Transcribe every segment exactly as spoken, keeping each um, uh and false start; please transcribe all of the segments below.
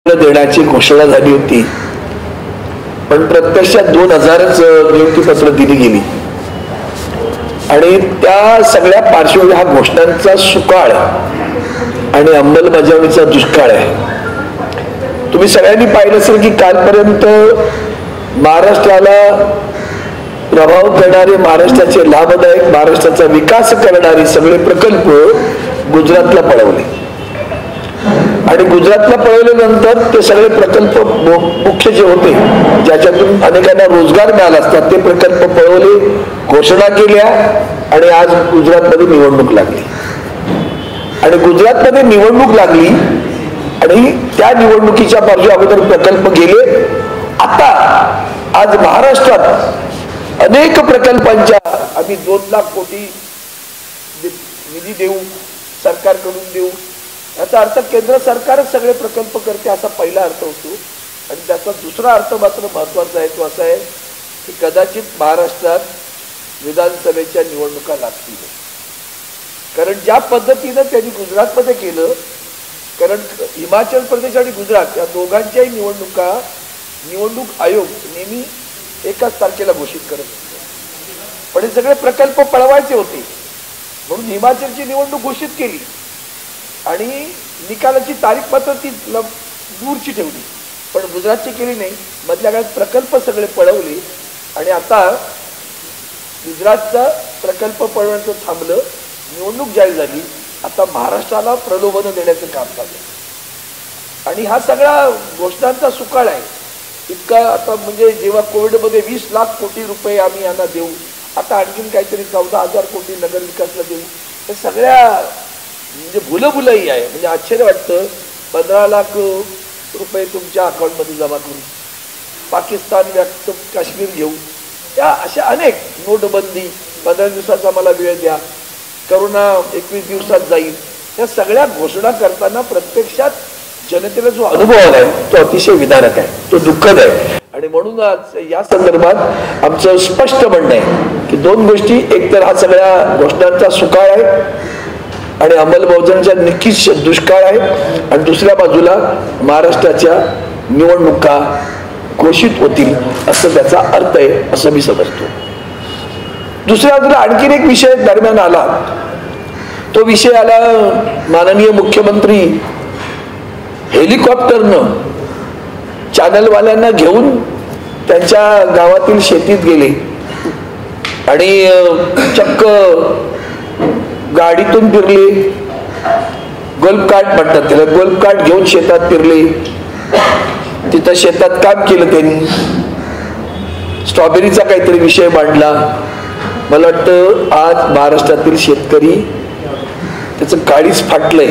देण्याची घोषणा झाली होती, पण प्रत्यक्षात दोन हजारच नियुक्तीपत्र दिली गेली आणि त्या सगळ्या पार्श्वभूमी हा घोषणांचा सुकाळ आणि अंमलबजावणीचा दुष्काळ आहे। तुम्ही सगळ्यांनी पाहिलं असेल की कालपर्यंत महाराष्ट्राला प्रभाव करणारे, महाराष्ट्राचे लाभदायक, महाराष्ट्राचा विकास करणारे सगळे प्रकल्प गुजरातला पळवले आणि गुजरातला पळवल्यानंतर ते सगळे प्रकल्प मुख्य जे होते ज्याच्यातून अनेकांना रोजगार मिळाला असतात ते प्रकल्प पळवले, घोषणा केल्या आणि आज गुजरातमध्ये निवडणूक लागली आणि गुजरातमध्ये निवडणूक लागली आणि त्या निवडणुकीच्या पार्श्वभूमीवर अगोदर प्रकल्प गेले। आता आज महाराष्ट्रात अनेक प्रकल्पांच्या आम्ही दोन लाख कोटी निधी देऊ, सरकारकडून देऊ, याचा अर्थ केंद्र सरकारच सगळे प्रकल्प करते असा पहिला अर्थ होतो आणि त्याचा दुसरा अर्थ मात्र महत्वाचा आहे, तो असा आहे की कदाचित महाराष्ट्रात विधानसभेच्या निवडणुका लागतील, कारण ज्या पद्धतीनं त्यांनी गुजरातमध्ये केलं, कारण हिमाचल प्रदेश आणि गुजरात या दोघांच्याही निवडणुका निवडणूक आयोग नेहमी एकाच तारखेला घोषित करत असतो, पण हे सगळे प्रकल्प पळवायचे होते म्हणून हिमाचलची निवडणूक घोषित केली आणि निकालाची तारीख मात्र ती दूरची ठेवली, पण गुजरातची केली नाही। मधल्या काळात प्रकल्प सगळे पळवले आणि आता गुजरातचा प्रकल्प पळवण्याचं थांबलं, निवडणूक जाहीर झाली, आता महाराष्ट्राला प्रलोभन देण्याचं काम चाललं आणि हा सगळा घोषणांचा सुकाळ आहे इतका। आता म्हणजे जेव्हा कोविडमध्ये वीस लाख कोटी रुपये आम्ही यांना देऊ, आता आणखीन काहीतरी चौदा हजार कोटी नगर विकासला देऊ, हे सगळ्या म्हणजे भुलभुलई आहे। म्हणजे आश्चर्य वाटतं, पंधरा लाख रुपये तुमच्या अकाउंटमध्ये जमा करू, पाकिस्तान व्यक्त काश्मीर घेऊ, त्या अशा अनेक, नोटबंदी पंधरा दिवसाचा मला वेळ द्या, करोना एकवीस दिवसात जाईल, या सगळ्या घोषणा करताना प्रत्यक्षात जनतेला जो अनुभव आलाय तो अतिशय विदारक आहे, तो दुःखद आहे आणि म्हणून आज या संदर्भात आमचं स्पष्ट म्हणणं आहे की दोन गोष्टी, एक तर हा सगळ्या घोषणांचा सुकाळ आहे आणि अंमलबजावणीचा नक्कीच दुष्काळ आहे आणि दुसऱ्या बाजूला महाराष्ट्राच्या निवडणुका घोषित होतील असं त्याचा अर्थ आहे असं मी समजतो। दुसऱ्या बाजूला आणखीन एक विषय दरम्यान आला, तो विषय आला माननीय मुख्यमंत्री हेलिकॉप्टरनं चॅनलवाल्यांना घेऊन त्यांच्या गावातील शेतीत गेले आणि चक्क गाडीतून फिरले, गोल्फ कार्ट म्हणतात त्याला, गोल्फ कार्ट घेऊन शेतात फिरले, तिथं शेतात काम केलं त्यांनी, स्ट्रॉबेरीचा काहीतरी विषय मांडला। मला वाटतं आज महाराष्ट्रातील शेतकरी त्याचं काळीच फाटलंय,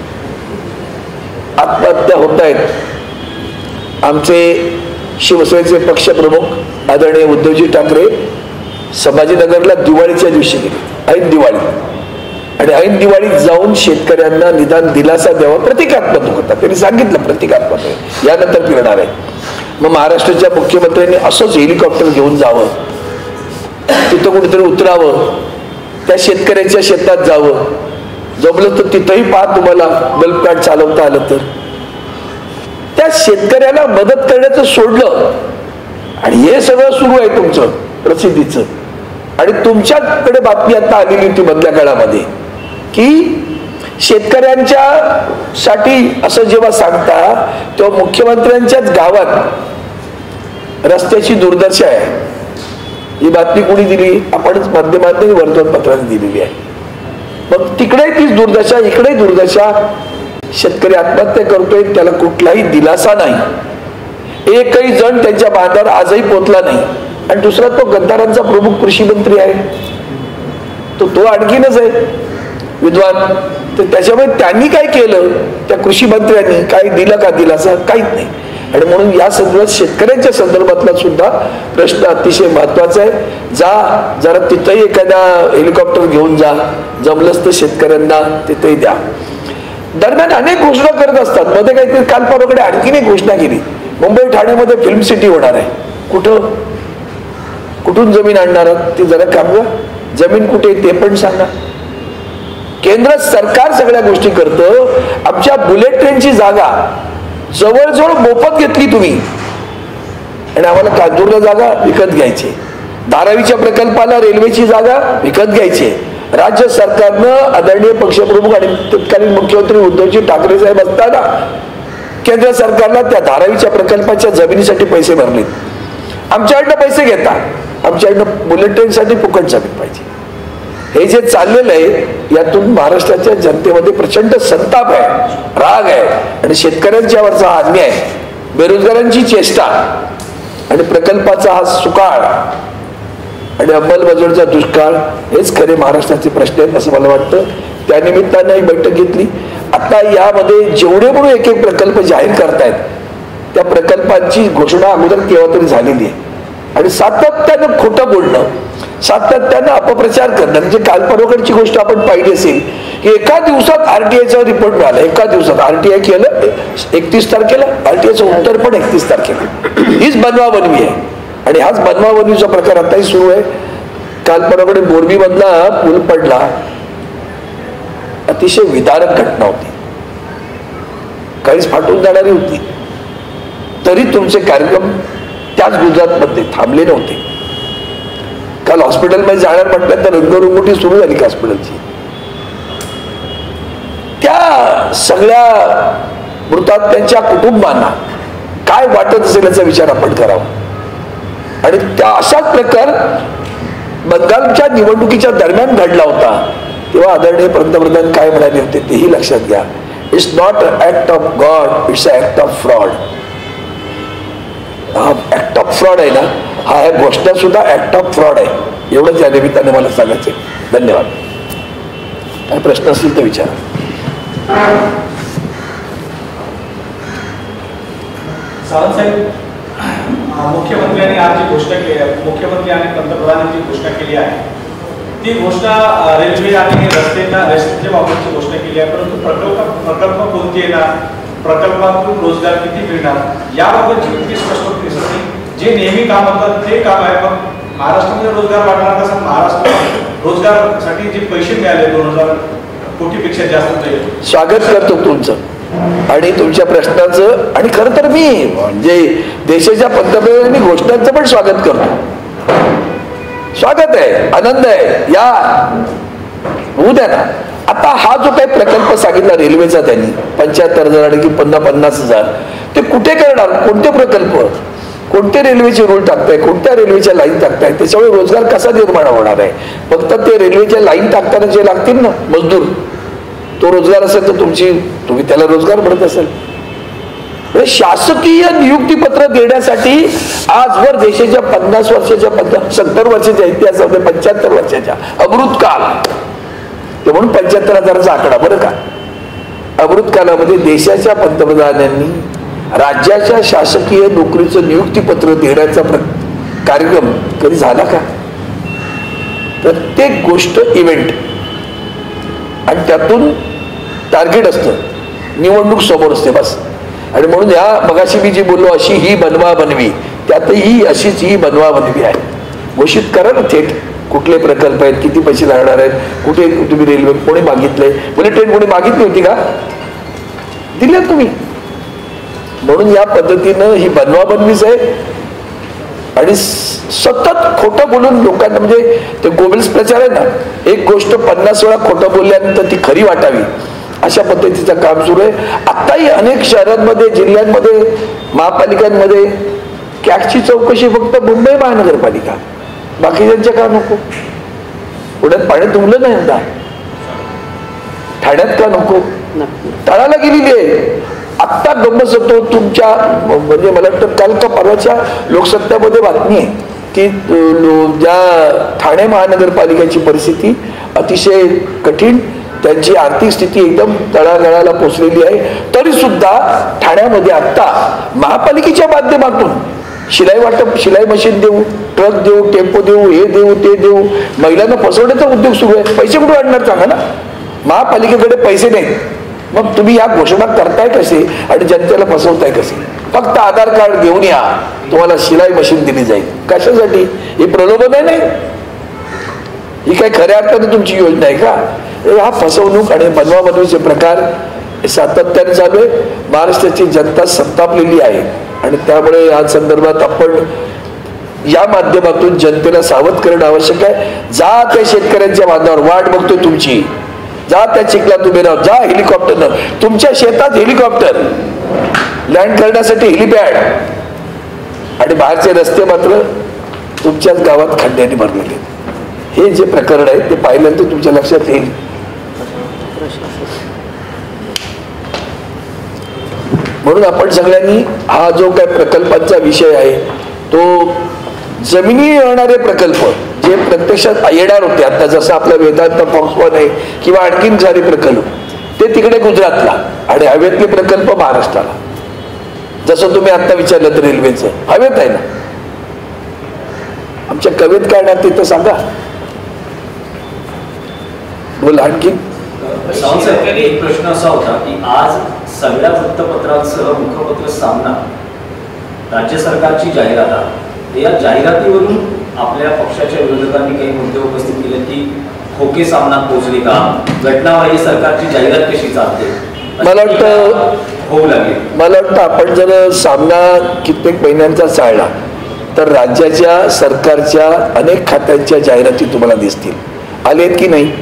आत्महत्या होत आहेत। आमचे शिवसेनेचे पक्षप्रमुख आदरणीय उद्धवजी ठाकरे संभाजीनगरला दिवाळीच्या दिवशी गेले, ऐन दिवाळी, आणि ऐन दिवाळीत जाऊन शेतकऱ्यांना निदान दिलासा द्यावा, प्रतिकात्मक होता, त्यांनी सांगितलं प्रतिकात्मक आहे, यानंतर फिरणार आहे। मग महाराष्ट्राच्या मुख्यमंत्र्यांनी असंच हेलिकॉप्टर घेऊन जावं, तिथं कुठेतरी उतरावं, त्या शेतकऱ्यांच्या शेतात जावं, जमलं तर तिथंही पहा तुम्हाला बल्ब कार्ड चालवता आलं तर, त्या शेतकऱ्याला मदत करण्याचं सोडलं आणि हे सगळं सुरू आहे तुमचं प्रसिद्धीचं। आणि तुमच्याकडे बातमी आता आलेली होती मधल्या काळामध्ये की शेतकऱ्यांच्या साठी असं जेव्हा सांगता तेव्हा मुख्यमंत्र्यांच्याच गावात रस्त्याची दुर्दशा आहे, ही बातमी कोणी दिली? आपणच माध्यमांनी वर्तमानपत्रांनी दिलेली आहे। मग तिकडे तीच दुर्दशा, इकडे दुर्दशा, शेतकरी आत्महत्या करतोय, त्याला कुठलाही दिलासा नाही, एकही जण त्यांच्या बांधावर आजही पोचला नाही आणि दुसरा तो गद्दारांचा प्रमुख कृषी मंत्री आहे, तो तो आणखीनच आहे विद्वान, तर त्याच्यामुळे त्यांनी काय केलं, त्या कृषी मंत्र्यांनी काय दिलं का दिलासा? काहीच नाही। आणि म्हणून या संदर्भात शेतकऱ्यांच्या संदर्भातला सुद्धा प्रश्न अतिशय महत्वाचा आहे। जा जरा तिथंही एखादा हेलिकॉप्टर घेऊन जा, जमलंच तर शेतकऱ्यांना तिथेही द्या। दरम्यान अनेक घोषणा करत असतात, मध्ये काहीतरी काल परवाकडे आणखीन एक घोषणा केली, मुंबई ठाण्यामध्ये फिल्म सिटी होणार आहे, कुठं कुठून जमीन आणणार ती जरा कामगा, जमीन कुठे ते पण सांगा। केंद्र सरकार सगळ्या गोष्टी करतं, आमच्या बुलेट ट्रेनची जागा जवळजवळ मोफत घेतली तुम्ही आणि आम्हाला कांजूरला जागा विकत घ्यायची, धारावीच्या प्रकल्पाला रेल्वेची जागा विकत घ्यायची. राज्य सरकारनं आदरणीय पक्षप्रमुख आणि तत्कालीन मुख्यमंत्री उद्धवजी ठाकरे साहेब असताना केंद्र सरकारला त्या धारावीच्या प्रकल्पाच्या जमिनीसाठी पैसे भरले. आमच्याकडनं पैसे घेता, आमच्याकडनं बुलेट ट्रेनसाठी फुकट जमीन पाहिजे. हे जे चाललेलं आहे यातून महाराष्ट्राच्या जनतेमध्ये प्रचंड संताप आहे, राग आहे आणि शेतकऱ्यांच्यावरचा हा अन्याय, बेरोजगारांची चेष्टा आणि प्रकल्पाचा हा सुकाळ आणि अंमलबजावणीचा दुष्काळ हेच खरे महाराष्ट्राचे प्रश्न आहेत असं मला वाटतं. त्यानिमित्तानं ही बैठक घेतली. आता यामध्ये जेवढे म्हणून एक एक प्रकल्प जाहीर करतायत त्या प्रकल्पांची घोषणा अगोदर केव्हा तरी झालेली आहे आणि सातत्यानं खोटं बोलणं, सातत्यानं अपप्रचार करणं. म्हणजे काल परवाकडची गोष्ट आपण पाहिली असेल की एका दिवसात आरटीआयचा रिपोर्ट मिळाला, एका दिवसात आरटीआय केलं एकतीस तारखेला, आरटीआयचं उत्तर पण एकतीस तारखेला. हीच बनवाबनवी आहे आणि हाच बनवाबनवीचा प्रकार आताही सुरू आहे. काल परवाकडे मोरबी मधला पूल पडला, अतिशय विदारक घटना होती, काहीच फाटून जाणारी होती, तरी तुमचे कार्यक्रम त्याच गुजरातमध्ये थांबले नव्हते. काल हॉस्पिटलमध्ये जाणार म्हटलं तर रंगरंगोटी सुरू झाली का हॉस्पिटलची. त्या सगळ्या मृतात्म्यांच्या कुटुंबांना काय वाटत असेल याचा विचार आपण करावा. आणि त्या असाच प्रकार बंगालच्या निवडणुकीच्या दरम्यान घडला होता तेव्हा आदरणीय पंतप्रधान काय म्हणाले होते तेही लक्षात घ्या. It's not a act of God, it's a act of fraud. हा ऍक्ट ऑफ फ्रॉड आहे ना, हा घोषणा सुद्धा ऍक्ट ऑफ फ्रॉड आहे. एवढंच या निमित्ताने मला सांगायचं. धन्यवाद. काय प्रश्न असतील तर विचारा. सावंत साहेब, मुख्यमंत्र्यांनी आज जी घोषणा केली आहे, मुख्यमंत्री आणि पंतप्रधानांनी जी घोषणा केली आहे ती घोषणा रेल्वे आणि रस्त्याच्या रस्त्याच्या बाबतची घोषणा केली आहे, परंतु प्रकल्प प्रकल्प कोणते येणार, प्रकल्पातून रोजगार किती मिळणार याबाबतची इतकी स्पष्ट दिसत नाही. जे नेहमी काम होतात ते काम आहे, पण महाराष्ट्रामध्ये रोजगार वाढणार कसा? महाराष्ट्र रोजगारासाठी जे पैसे मिळाले दोन हजार कोटीपेक्षा जास्त. स्वागत करतो तुमचं आणि तुमच्या प्रश्नाचं. आणि खरं तर मी म्हणजे देशाच्या पंतप्रधानांनी घोषणांचं पण स्वागत करतो. स्वागत आहे, आनंद आहे, या होऊ द्या ना. आता हा जो काही प्रकल्प सांगितला रेल्वेचा त्यांनी पंच्याहत्तर हजार आणि पन्ना पन्नास हजार ते कुठे करणार? कोणते प्रकल्प, कोणते रेल्वेचे रूळ टाकताय, कोणत्या रेल्वेच्या लाईन टाकताय, त्याच्यामुळे रोजगार कसा निर्माण होणार आहे? फक्त ते रेल्वेच्या लाईन टाकताना जे लागतील ना मजदूर, तो रोजगार असेल तर तुमची तुम्ही त्याला रोजगार म्हणत असेल. शासकीय नियुक्तीपत्र देण्यासाठी आजवर देशाच्या पन्नास वर्षाच्या पन्नास सत्तर वर्षाच्या इतिहासामध्ये पंच्याहत्तर वर्षाच्या अमृत काल, ते म्हणून पंच्याहत्तर हजाराचा आकडा बरं का. अमृत कालामध्ये देशाच्या पंतप्रधानांनी राज्याच्या शासकीय नोकरीचं नियुक्तीपत्र देण्याचा कार्यक्रम कधी झाला का? प्रत्येक गोष्ट इव्हेंट आणि त्यातून टार्गेट असतं, निवडणूक समोर असते बस. आणि म्हणून या मगाशी मी जी बोललो अशी ही बनवा बनवी, त्यातही अशीच ही बनवा बनवी आहे. घोषित करा ना थेट कुठले प्रकल्प आहेत, किती पैसे लागणार आहेत, कुठे तुम्ही रेल्वे कोणी मागितले, बुलेट ट्रेन कोणी मागितली होती का? दिल्यात तुम्ही. म्हणून या पद्धतीनं ही बनवा बनवीच आहे. आणि सतत खोटं बोलून लोकांना म्हणजे ते गोबल्स प्रचार आहे ना, एक गोष्ट पन्नास वेळा खोटं बोलल्यानंतर ती खरी वाटावी अशा पद्धतीचं काम सुरू आहे. आताही अनेक शहरांमध्ये, जिल्ह्यांमध्ये, महापालिकांमध्ये कॅटची चौकशी फक्त मुंबई महानगरपालिका, बाकीच्यांच्या का नको? पुण्यात पाणी तुंबलं नाही यंदा, ठाण्यात का नको? तळाला गेलेली आहे. आत्ता गंमत होतो तुमच्या म्हणजे मला वाटतं काल का परवाच्या लोकसत्तामध्ये बातमी आहे की ज्या ठाणे महानगरपालिकेची परिस्थिती अतिशय कठीण, त्यांची आर्थिक स्थिती एकदम तळागाळाला पोचलेली आहे, तरी सुद्धा ठाण्यामध्ये आता महापालिकेच्या माध्यमातून शिलाई वाटप, शिलाई मशीन देऊ, ट्रक देऊ, टेम्पो देऊ, हे देऊ, ते देऊ, महिलांना फसवण्याचा उद्योग सुरू आहे. पैसे कुठे वाढणार सांगा ना? महापालिकेकडे पैसे नाहीत, मग तुम्ही या घोषणा करताय कसे आणि जनतेला फसवताय कसे? फक्त आधार कार्ड घेऊन या, तुम्हाला शिलाई मशीन दिली जाईल. कशासाठी? हे प्रलोभन आहे. नाही, ही काय खऱ्या अर्थाने तुमची योजना आहे का? हा फसवणूक आणि बनवा बनवीचे प्रकार हे सातत्याने चालू आहे. महाराष्ट्राची जनता संतापलेली आहे आणि त्यामुळे या संदर्भात आपण या माध्यमातून जनतेला सावध करणं आवश्यक आहे. जा त्या शेतकऱ्यांच्या बांधावर, वाट बघतोय तुमची. जा त्या चिखलात उभे राहा, जा हेलिकॉप्टरनं. तुमच्या शेतात हेलिकॉप्टर लँड करण्यासाठी हेलिपॅड आणि बाहेरचे रस्ते मात्र तुमच्याच गावात खड्ड्याने भरलेले. हे जे प्रकरण आहे ते पाहिल्यानंतर तुमच्या लक्षात येईल. म्हणून आपण सगळ्यांनी हा जो काय प्रकल्पांचा विषय आहे तो जमिनी येणारे प्रकल्प जे प्रत्यक्षात येणार होते आता, जसं आपला वेदांत फॉक्सकॉन आहे किंवा आणखीन सारे प्रकल्प, ते तिकडे गुजरातला आणि हवेतले प्रकल्प महाराष्ट्राला. जसं तुम्ही आता विचारलं तर रेल्वेचं हवेत आहे ना. आमच्या कवेत काय ना ते तर सांगा. बोला आणखी. एक प्रश्न असा होता की आज सगळ्या वृत्तपत्रांसह मुखपत्र सामना राज्य सरकारची जाहिरात आहे. या जाहिरातीवरून आपल्या पक्षाच्या विरोधकांनी काही मुद्दे उपस्थित केले की खोके सामना पोहोचले का, घटनाबाह्य सरकारची जाहिरात कशी चालते, मला वाटतं होऊ लागेल. मला वाटतं आपण जर सामना कित्येक महिन्यांचा चालला तर राज्याच्या सरकारच्या अनेक खात्यांच्या जाहिराती तुम्हाला दिसतील. आलेत की नाही?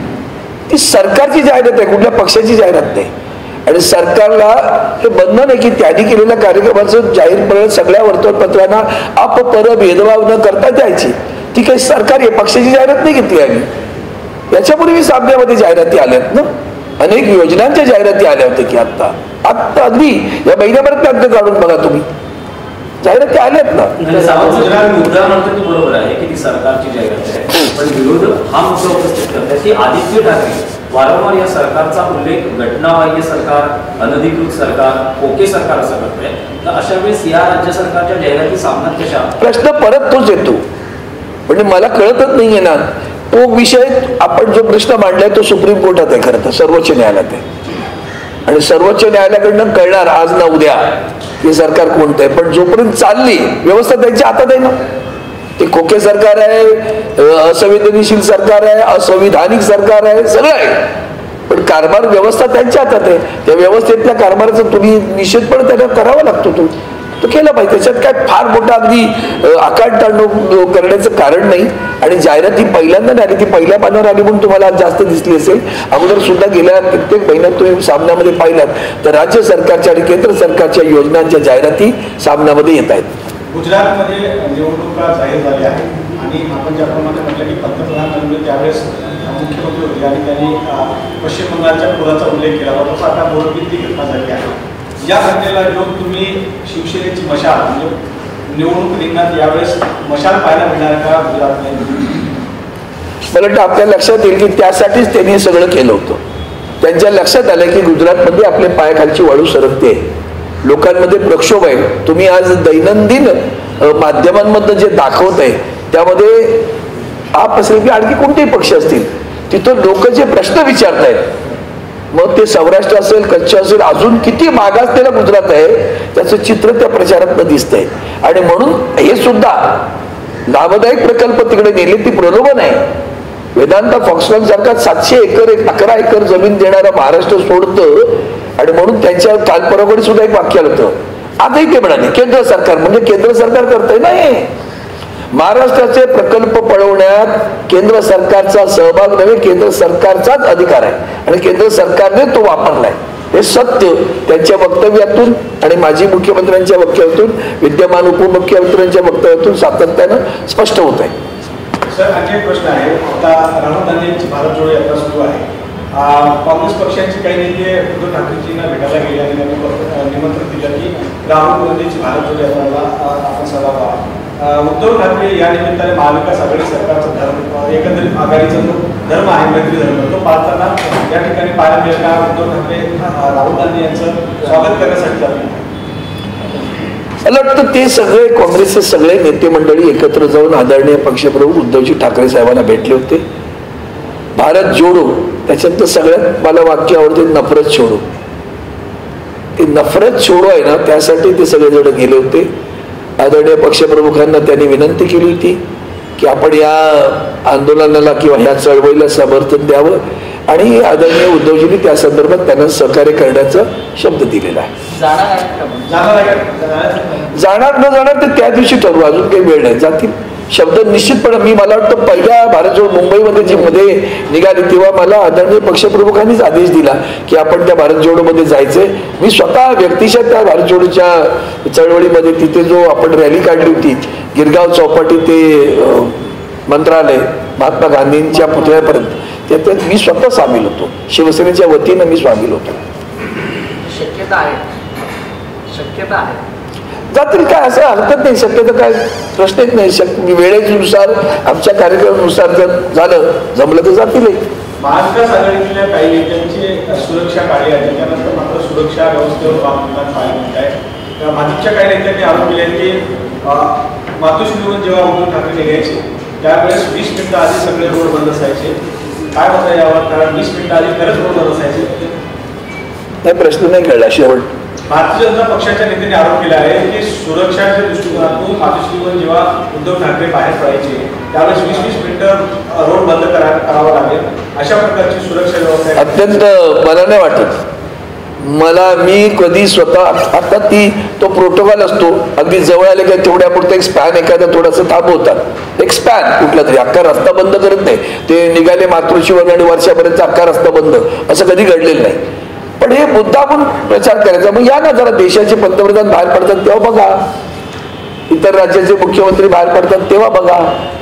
ती सरकारची जाहिरात आहे, कुठल्या पक्षाची जाहिरात नाही. आणि सरकारला हे बंधन आहे की त्यांनी केलेल्या कार्यक्रमाचं जाहीरपणे सगळ्या वर्तमानपत्रांना आप पर भेदभाव न करता द्यायची. ती काही सरकारी पक्षाची जाहिरात नाही घेतली आम्ही. याच्यापूर्वी सामन्यामध्ये जाहिराती आल्यात ना, अनेक योजनांच्या जाहिराती आल्या होत्या की आत्ता आत्ता अगदी या महिन्याभरात अंक काढून बघा तुम्ही, जाहिराती आल्यात ना. मुद्दा म्हणतो तो बरोबर आहे की ती सरकारची जाहिरात आहे, पण विरोध हा मुद्दा उपस्थित करतात की आदित्य ठाकरे वारंवार या सरकारचा उल्लेख घटनाबाह्य सरकार, अनधिकृत सरकार, खोके सरकार असं करतोय. तर अशा वेळेस या राज्य सरकारच्या जाहिराती सामन्यात कशा? प्रश्न परत तोच येतो. म्हणजे मला कळतच नाहीये ना तो विषय. आपण जो प्रश्न मांडलाय तो सुप्रीम कोर्टात आहे, खरं तर सर्वोच्च न्यायालयात आहे. आणि सर्वोच्च न्यायालयाकडनं कळणार आज ना उद्या हे सरकार कोणतं आहे. पण जोपर्यंत चालली व्यवस्था त्यांच्या हातात आहे ना. ते खोके सरकार आहे, असंवेदनशील सरकार आहे, असंविधानिक सरकार आहे, सगळं आहे. पण कारभार व्यवस्था त्यांच्या हातात आहे. त्या व्यवस्थेतल्या कारभाराचा तुम्ही निश्चितपणे त्यांना करावा लागतो. तो तो केला पाहिजे. त्याच्यात काय फार मोठा अगदी आकांड करण्याचं कारण नाही. आणि जाहिराती पहिल्यांदा नाही आली, ती पहिल्या पानावर आली म्हणून तुम्हाला जास्त दिसली असेल. अगोदर सुद्धा गेल्या कित्येक महिन्यात तुम्ही सामन्यामध्ये पाहिलात तर राज्य सरकारच्या आणि केंद्र सरकारच्या योजनांच्या जाहिराती सामन्यामध्ये येत आहेत. गुजरातमध्ये निवडणुका जाहीर झाल्या आहेत आणि आपण ज्याप्रमाणे म्हटलं की पंतप्रधान नरेंद्र त्यावेळेस मुख्यमंत्री होते आणि त्यांनी पश्चिम बंगालच्या पुराचा उल्लेख केला होता. तसं आता बोरबिद्दी घटना झाली आहे. या घटनेला विरोध तुम्ही शिवसेनेची मशाल म्हणजे निवडणूक रिंगणात यावेळेस मशाल पाहायला मिळणार का गुजरातमध्ये? मला वाटतं आपल्या लक्षात येईल की त्यासाठीच त्यांनी सगळं केलं होतं. त्यांच्या लक्षात आलं की गुजरातमध्ये आपल्या पायाखालची वाळू सरकते, लोकांमध्ये प्रक्षोभ आहे. तुम्ही आज दैनंदिन माध्यमांमधनं जे दाखवत आहे त्यामध्ये आप असेल की आणखी कोणतेही पक्ष असतील तिथं लोक जे प्रश्न विचारतायत, मग ते सौराष्ट्र असेल, कच्छ असेल, अजून किती मागासलेला गुजरात आहे त्याचं चित्र त्या प्रचारात दिसतंय. आणि म्हणून हे सुद्धा लाभदायक प्रकल्प तिकडे नेले, ती प्रलोभन आहे. वेदांत फॉक्सकॉन सारखा सातशे एकर एक अकरा एकर जमीन देणारा महाराष्ट्र सोडतं. आणि म्हणून त्यांच्या काल परवाकडे सुद्धा एक वाक्य आलं होतं. आजही ते म्हणाले केंद्र सरकार म्हणजे केंद्र सरकार करतंय नाही. महाराष्ट्राचे प्रकल्प पळवण्यात केंद्र सरकारचा सहभाग नव्हे, केंद्र सरकारचाच अधिकार आहे आणि केंद्र सरकारने तो वापरलाय. हे सत्य त्यांच्या वक्तव्यातून आणि माजी मुख्यमंत्र्यांच्या वक्तव्यातून, विद्यमान उपमुख्यमंत्र्यांच्या वक्तव्यातून सातत्यानं स्पष्ट होत आहे. सर आणखी एक प्रश्न आहे. आता राहुल गांधी यांची भारत जोडो यात्रा सुरू आहे. काँग्रेस पक्षाचे काही नेते उद्धव ठाकरेजींना भेटायला गेले आणि त्यांनी निमंत्रण दिलं की राहुल गांधीची भारत जोडो यात्राला आपण सहभाग व्हावा. उद्धव ठाकरे या निमित्ताने महाविकास आघाडी सरकारचा धर्म एकंदरीत आघाडीचा जो धर्म आहे मैत्री धर्म तो पाळताना या ठिकाणी पाहायला मिळेल का? उद्धव ठाकरे राहुल गांधी यांचं स्वागत करण्यासाठी जातील. मला वाटतं ते सगळे काँग्रेसचे सगळे नेते मंडळी एकत्र जाऊन आदरणीय पक्षप्रमुख उद्धवजी ठाकरे साहेबांना भेटले होते. भारत जोडो त्याच्यातलं सगळ्यात मला वाक्य आवडते नफरत छोडो. ते नफरत छोडो आहे ना त्यासाठी ते सगळेजण गेले होते. आदरणीय पक्षप्रमुखांना त्यांनी विनंती केली होती की आपण या आंदोलनाला किंवा ह्या चळवळीला समर्थन द्यावं आणि आदरणीय उद्धवजींनी त्या संदर्भात त्यांना सहकार्य करण्याचा शब्द दिलेला आहे. जाणार न जाणार ते त्या दिवशी ठरवू, अजून काही वेळ नाही. जातील शब्द निश्चितपणे. मी मला वाटतं पहिल्या भारत जोड मुंबईमध्ये जी मध्ये निघाली तेव्हा मला आदरणीय पक्षप्रमुखांनीच आदेश दिला की आपण त्या भारत जोडोमध्ये जायचंय. मी स्वतः व्यक्तिशः त्या भारत जोडोच्या चळवळीमध्ये तिथे जो आपण रॅली काढली होती गिरगाव चौपाटी ते मंत्रालय महात्मा गांधींच्या पुतळ्यापर्यंत, त्यात मी स्वतः सामील होतो. शिवसेनेच्या वतीनं मी सामील होतो. शक्यता आहे शक्यता आहे जातील काय, असं हरकत नाही. शक्यता काय प्रश्नच नाही. शक्य वेळेनुसार आमच्या कार्यक्रमानुसार जर झालं जमलं तर जातील. महाविकास आघाडीतल्या काही नेत्यांची सुरक्षा कार्य आहे, त्यानंतर मात्र सुरक्षा व्यवस्थेवर बाबतीत पाहायला मिळत आहे. भाजपच्या काही नेत्यांनी आरोप केले की मातोश्रीवरून जेव्हा उद्धव ठाकरे निघायचे त्यावेळेस वीस मिनिटं आधी सगळे रोड बंद असायचे. काय होतं यावर? कारण वीस मिनिटं आधी खरंच रोड बंद असायचे. नाही, प्रश्न नाही कळला शेवट. भारतीय जनता पक्षाच्या नेत्यांनी आरोप केला आहे की सुरक्षाच्या दृष्टिकोनातून मातोश्रीवरून जेव्हा उद्धव ठाकरे बाहेर पडायचे त्यावेळेस वीस वीस मिनिटं रोड बंद करा करावा लागेल, अशा प्रकारची सुरक्षा व्यवस्था अत्यंत मला नाही वाटत. मला मी कधी स्वतः आता ती तो प्रोटोकॉल असतो, अगदी जवळ आले काय तेवढ्या पुरतं एक स्पॅन एखादा थोडासा थांबवतात. एक स्पॅन कुठला तरी, अख्खा रस्ता बंद करत नाही. ते निघाले मातृश्रीवर आणि वर्षापर्यंत अख्खा रस्ता बंद असं कधी घडलेलं नाही. पण हे मुद्दा आपण प्रचार करायचा. मग या ना जरा देशाचे पंतप्रधान बाहेर पडतात तेव्हा बघा, इतर राज्याचे मुख्यमंत्री बाहेर पडतात तेव्हा बघा,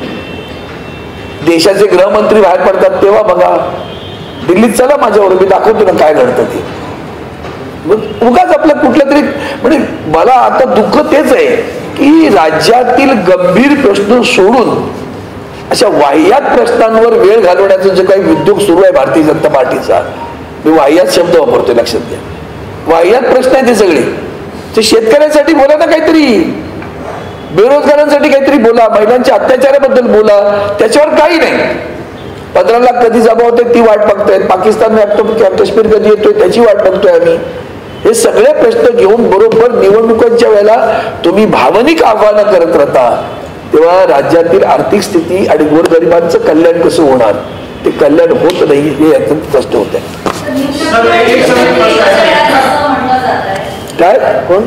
देशाचे गृहमंत्री बाहेर पडतात तेव्हा बघा. दिल्लीत चला माझ्यावर, मी दाखवतो ना काय घडतं ते. मग उगाच आपलं कुठलं तरी म्हणजे मला आता दुःख तेच आहे की राज्यातील गंभीर प्रश्न सोडून अशा वाह्यात प्रश्नांवर वेळ घालवण्याचा जो काही उद्योग सुरू आहे भारतीय जनता पार्टीचा, मी वाह्यात शब्द वापरतोय लक्षात घ्या. वाह्यात प्रश्न आहे ते सगळे. ते शेतकऱ्यांसाठी बोला ना काहीतरी, बेरोजगारांसाठी काहीतरी बोला, महिलांच्या अत्याचाराबद्दल बोला. त्याच्यावर काही नाही. पंधरा लाख कधी जमा होते ती वाट बघतायत. पाकिस्तान काश्मीर कधी येतोय त्याची वाट बघतोय आम्ही. हे सगळे प्रश्न घेऊन बरोबर निवडणुकांच्या वेळेला तुम्ही भावनिक आव्हानं करत राहता तेव्हा राज्यातील आर्थिक स्थिती आणि गोरगरिबांचं कल्याण कसं होणार, ते कल्याण होत नाही हे अत्यंत स्पष्ट होत आहे. काय कोण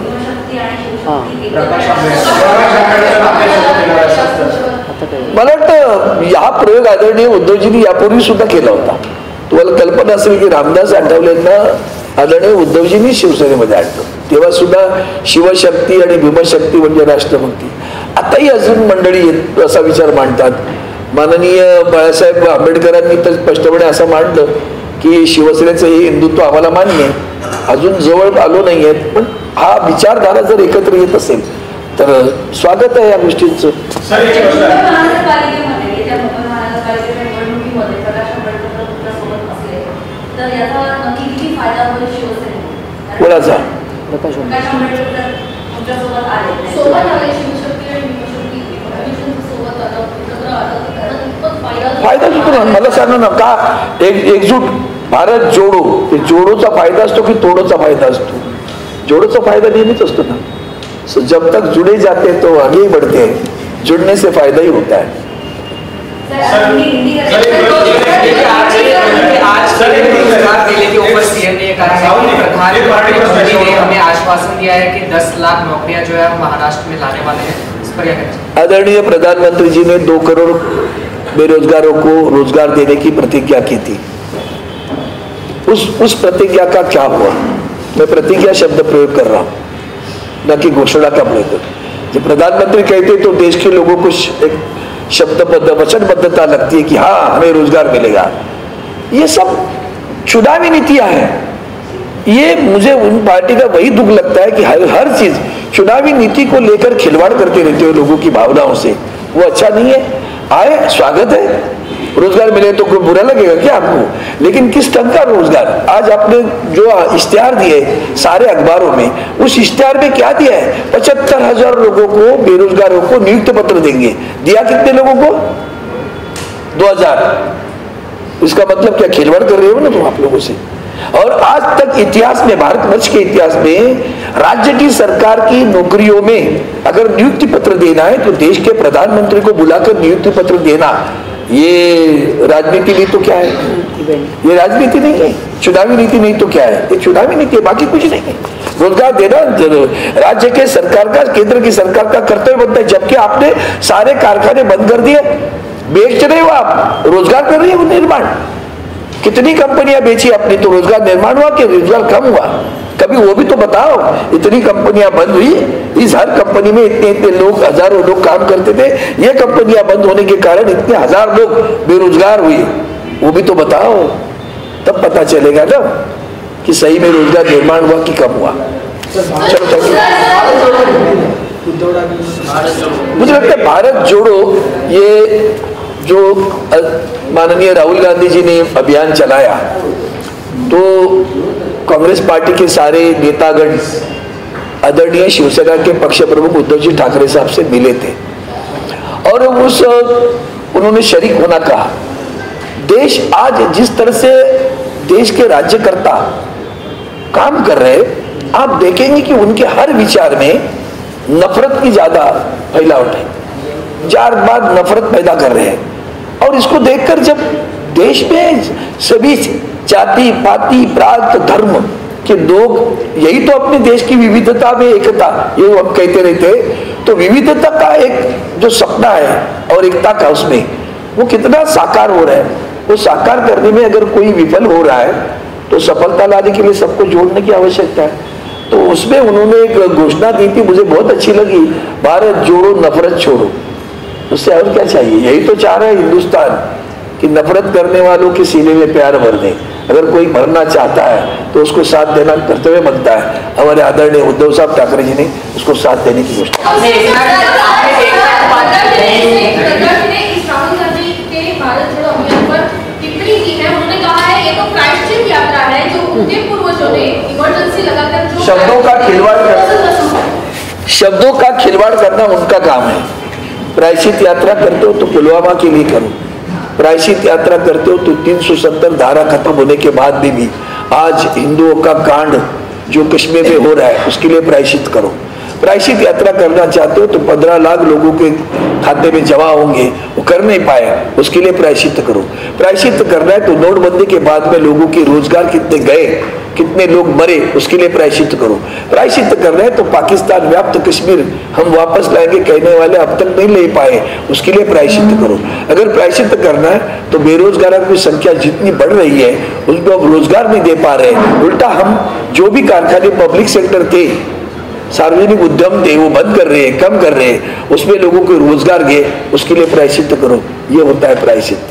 मला वाटतं हा प्रयोग आदरणीय उद्धवजींनी यापूर्वी सुद्धा केला होता. तुम्हाला कल्पना असेल की रामदास आठवलेंना आदरणीय उद्धवजींनी शिवसेनेमध्ये आणलं, तेव्हा सुद्धा शिवशक्ती आणि भीमशक्ती म्हणजे राष्ट्रभक्ती. आताही अजून मंडळी असा विचार मांडतात. माननीय बाळासाहेब आंबेडकरांनी तर स्पष्टपणे असं मांडलं की शिवसेनेचं हे हिंदुत्व आम्हाला मान्य आहे. अजून जवळ आलो नाही आहेत, पण हा विचारधारा जर एकत्र येत असेल तर स्वागत आहे या गोष्टींचं. कोणाचा फायदा होतो? मला सांगा ना का एक एकजूट भारत जोडो, ते जोडोचा फायदा असतो की तोडोचा फायदा असतो? जोडोचा फायदा नेहमीच असतो ना. जब तक जुड़े जाते तो आगे बढ़ते हैं, जुड़ने से फायदा ही होता है. हमें आश्वासन दिया है कि दस लाख नौकरियां जो है महाराष्ट्र में लाने वाले हैं, इस पर क्या? आदरणीय प्रधानमंत्री जी ने दो करोड़ बेरोजगारों को रोजगार देने की प्रतिज्ञा की थी. उस उस प्रतिज्ञा का क्या हुआ? मैं प्रतिज्ञा शब्द प्रयोग कर रहा हूँ, न कि घोषणा का प्रयोग. जब प्रधानमंत्री कहते तो देश के लोगों को एक शब्दबद्ध वचनबद्धता लगती है कि हाँ हमें रोजगार मिलेगा. ये सब चुनावी नीतियां हैं. ये मुझे उन पार्टी का वही दुख लगता है कि हर हर चीज चुनावी नीति को लेकर खिलवाड़ करते रहते हो लोगों की भावनाओं से. वो अच्छा नहीं है. आए, स्वागत है, रोजगार मिले तो कोई बुरा लगेगा क्या आपको? लेकिन किस ढंग का रोजगार? आज आपने जो इश्तेहार दिए सारे अखबारों में, उस इश्तेहार में क्या दिया है? पचहत्तर हजार लोगों को, बेरोजगारों को नियुक्ति पत्र देंगे. दिया कितने लोगों को? दो हजार. इसका मतलब क्या खिलवाड़ कर रहे हो ना तुम आप लोगों से? और आज तक इतिहास में, भारतवर्ष के इतिहास में राज्य की सरकार की नौकरियों में अगर नियुक्ति पत्र देना है तो देश के प्रधानमंत्री को बुलाकर नियुक्ति पत्र देना ये राजनीति नहीं तो क्या है? ये राजनीति नहीं है, चुनावी नीति नहीं तो क्या है? ये चुनावी नीति है, बाकी कुछ नहीं है। रोजगार देना राज्य के सरकार का, केंद्र की सरकार का कर्तव्य बनता है, जबकि आपने सारे कारखाने बंद कर दिए, बेच रहे हो आप, रोजगार कर रही है वो निर्माण। कितनी कंपनियां बेची अपनी, तो रोजगार निर्माण हुआ कि रोजगार कम हुआ? कभी वो भी तो बताओ। इतनी कंपनियां बंद हुई, इस हर कंपनी में इतने इतने लोग, हजारों लोग काम करते थे, ये कंपनियां बंद होने के कारण इतने हजार लोग बेरोजगार हुए, वो भी तो बताओ। तब पता चलेगा ना कि सही में रोजगार निर्माण हुआ कि कम हुआ। चलो चलो, मुझे लगता है भारत जोड़ो ये जो माननीय राहुल गांधी जी ने अभियान चलाया, तो कांग्रेस पार्टी के सारे नेतागण आदरणीय शिवसेना के पक्ष प्रमुख उद्धव जी ठाकरे साहब से मिले थे और उस उन्होंने शरीक होना कहा। देश आज जिस तरह से देश के राज्यकर्ता काम कर रहे हैं, आप देखेंगे कि उनके हर विचार में नफरत की ज्यादा फैलावट है, जातवाद नफरत पैदा कर रहे हैं। और इसको देखकर जब देश में सभी जाति पाति प्रांत धर्म के लोग, यही तो अपने देश की विविधता में एकता, ये हम कहते रहते, तो विविधता का एक जो सपना है और एकता का, उसमें वो कितना साकार हो रहा है। वो साकार करने में अगर कोई विफल हो रहा है तो सफलता लाने के लिए सबको जोड़ने की आवश्यकता है। तो उसमें उन्होंने एक घोषणा दी थी, मुझे बहुत अच्छी लगी, भारत जोड़ो नफरत छोड़ो। उससे और क्या चाहिए? यही तो चाह रहा है हिंदुस्तान कि नफरत करने वालों के सीने में प्यार भर दे। अगर कोई भरना चाहता है तो उसको साथ देना कर्तव्य बनता है। हमारे आदरणीय उद्धव साहब ठाकरे जी ने उसको साथ देने की घोषणा। शब्दों का खिलवाड़ करना, शब्दों का खिलवाड़ करना उनका काम है। प्रायश्चित यात्रा करते हो तो पुलवामा के लिए करो, प्रायश्चित यात्रा करते हो तो तीन सौ सत्तर धारा खत्म होने के बाद भी, भी आज हिंदुओं का कांड जो कश्मीर में हो रहा है उसके लिए प्रायश्चित करो। प्रायश्चित यात्रा करना चाहते हो तो पंद्रह लाख लोगों के खाते में जमा होंगे, वो कर नहीं पाए, उसके लिए प्रायश्चित करो। प्रायश्चित करना है तो नोटबंदी के बाद में लोगों के रोजगार कितने गए, कितने लोग मरे, उसके लिए प्रायश्चित करो। प्रायश्चित करना है तो पाकिस्तान व्याप्त कश्मीर हम वापस लाएंगे कहने वाले अब तक नहीं ले पाए, उसके लिए प्रायश्चित करो। अगर प्रायश्चित करना है तो बेरोजगारों की संख्या जितनी बढ़ रही है उनको अब रोजगार नहीं दे पा रहे, उल्टा हम जो भी कारखाने पब्लिक सेक्टर थे, सार्वजनिक उद्यम थे, वो बंद कर रहे हैं, कम कर रहे हैं, उसमें लोगों को रोजगार गए, उसके लिए प्रायश्चित करो। ये होता है प्रायश्चित।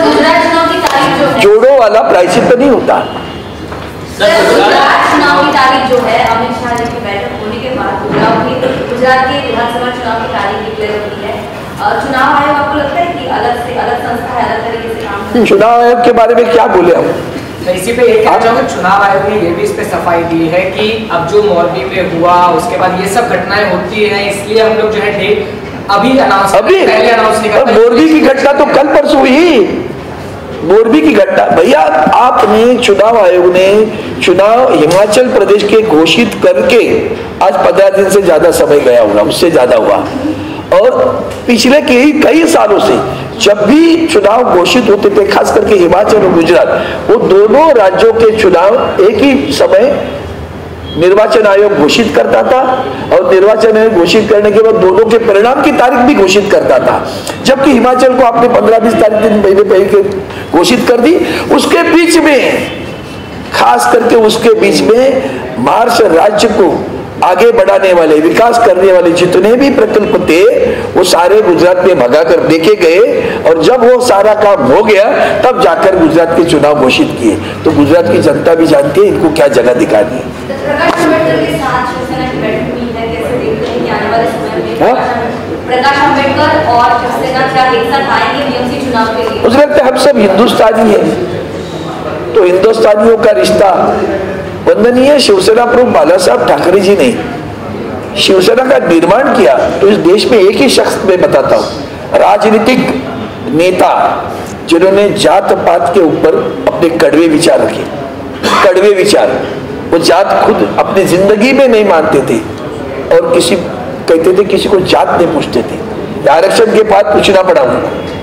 जोड़ो वाला प्रायश्चित नहीं होता। गुजरात चुनाव की तारीख जो है, अमित शाह जी की बैठक होने के बाद गुजरात के विधानसभा चुनाव की तारीख डिक्लेयर हुई है। चुनाव आयोग आपको लगता है कि अलग से अलग संस्था है, अलग तरीके से काम करती है? चुनाव आयोग के बारे में क्या बोले हम? तो इसी पे एक कहना चाहूँगा, चुनाव आयोग ने ये भी इस पे सफाई दी है कि अब जो मोरबी में हुआ उसके बाद ये सब घटनाएं होती हैं, इसलिए हम लोग जो है डेट अभी अनाउंस अभी पहले अनाउंस नहीं करते। मोरबी की घटना तो कल परसों हुई, मोरबी की घटना। भैया आपने, चुनाव आयोग ने चुनाव हिमाचल प्रदेश के घोषित करके आज पंद्रह दिन से ज्यादा समय गया होगा, उससे ज्यादा हुआ। और पिछले कई कई सालों से जब भी चुनाव घोषित होते थे, खास करके हिमाचल और गुजरात, वो दोनों राज्यों के चुनाव एक ही समय निर्वाचन आयोग घोषित करता था और निर्वाचन आयोग घोषित करने के बाद दोनों के परिणाम की तारीख भी घोषित करता था। जबकि हिमाचल को आपने पंद्रह बीस तारीख दिन महीने पहले घोषित कर दी, उसके बीच में, खास करके उसके बीच में महाराष्ट्र राज्य को आगे बढ़ाने वाले, विकास करने वाले जितने भी प्रकल्प थे वो सारे गुजरात में भगा कर देखे गए। और जब वो सारा काम हो गया तब जाकर गुजरात के चुनाव घोषित किए। तो गुजरात की जनता भी जानती है इनको क्या जगह दिखानी है। प्रकाश अम्बेडकर के साथ शिवसेना की बैठक हुई है, कैसे देखते हैं कि आने वाले समय में प्रकाश अम्बेडकर और शिवसेना क्या एक साथ आएंगे बीएमसी चुनाव के लिए? मुझे लगता है हम सब हिंदुस्तानी है, तो हिंदुस्तानियों का रिश्ता वंदनीय शिवसेना प्रमुख बाला साहब ठाकरे जी ने शिवसेना का निर्माण किया। तो इस देश में एक ही शख्स मैं बताता हूँ, राजनीतिक नेता जिन्होंने जात पात के ऊपर अपने कड़वे विचार रखे, कड़वे विचार। वो जात खुद अपनी जिंदगी में नहीं मानते थे और किसी कहते थे किसी को जात नहीं पूछते थे। आरक्षण के बाद पूछना पड़ा उनको,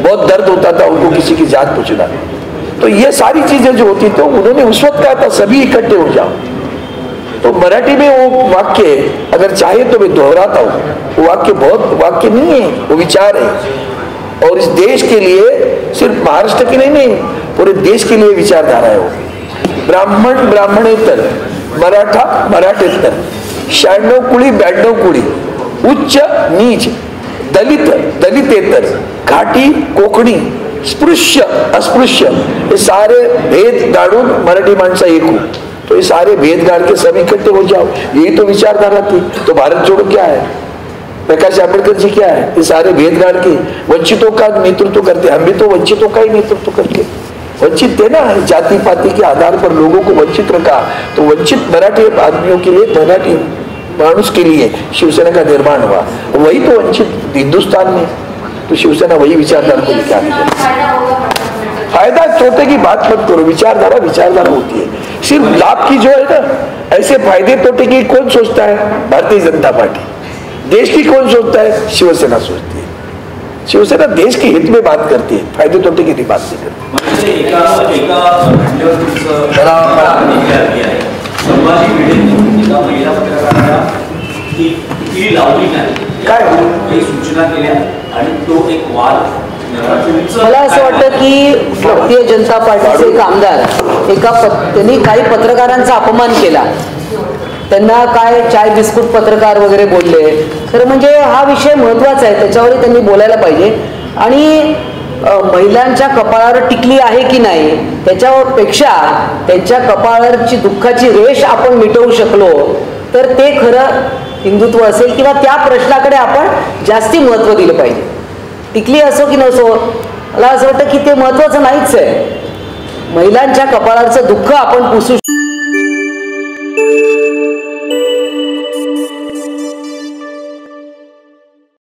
बहुत दर्द होता था उनको किसी की जात पूछना। तो ये सारी चीजें जो होती तो उन्होंने उस वक्त कहा था सभी इकट्ठे हो जाओ। तो मराठी में वो वाक्य अगर चाहे तो मैं दोहराता हूँ, वो वाक्य बहुत वाक्य नहीं है, वो विचार है और इस देश के लिए सिर्फ महाराष्ट्र के लिए नहीं पूरे देश के लिए विचारधारा है वो। ब्राह्मण ब्राह्मणेतर, मराठा मराठेतर, शहाण्णव कुळी ब्याण्णव कुळी, उच्च नीच, दलित दलितेतर, घाटी कोकणी, स्पृश्य अस्पृश्य, ये सारे भेद गाड़ून मराठी माणसा एक हो। तो ये सारे भेद गाड़ के सब इकट्ठे हो जाओ, यही तो विचारधारा थी। तो भारत जोड़ो क्या है, प्रकाश आंबेडकर जी क्या है, ये सारे भेद गाड़ के वंचितों का नेतृत्व करते। हम भी तो वंचितों का ही नेतृत्व करके वंचित थे ना, जाति पाति के आधार पर लोगों को वंचित रखा। तो वंचित मराठी आदमियों के लिए, मराठी मानुष के लिए शिवसेना का निर्माण हुआ, वही तो वंचित हिंदुस्तान में। तो शिवसेना वही विचारधारा को लेकर आगे। फायदा छोटे की बात मत करो, विचारधारा विचारधारा होती है। सिर्फ लाभ की जो है ना, ऐसे फायदे तोटे की कौन सोचता है? भारतीय जनता पार्टी। देश की कौन सोचता है? शिवसेना सोचती है। शिवसेना देश के हित में बात करती है, फायदे तोटे की नहीं बात नहीं करती। एका एका घटनेवर तुमचं संभाजी भिडेंनी एका महिला पत्रकाराला ती ती लावली नाही, काय काही सूचना केल्या आणि तो एक वाद। मला असं वाटतं की भारतीय जनता पार्टीचे एक आमदार एका त्यांनी काही पत्रकारांचा अपमान केला, त्यांना काय चाय बिस्कुट पत्रकार वगैरे बोलले, तर म्हणजे हा विषय महत्त्वाचा आहे, त्याच्यावर त्यांनी बोलायला पाहिजे। आणि महिलांच्या कपाळावर टिकली आहे की नाही त्याच्यापेक्षा त्यांच्या कपाळावरची दुःखाची रेष आपण मिटवू शकलो तर ते खरं हिंदुत्व असेल, किंवा त्या प्रश्नाकडे आपण जास्ती महत्त्व दिलं पाहिजे। टिकली असो की नसो, मला असं वाटतं की ते महत्त्वाचं नाहीच आहे। महिलांच्या कपाळाचं दुःख आपण पुसू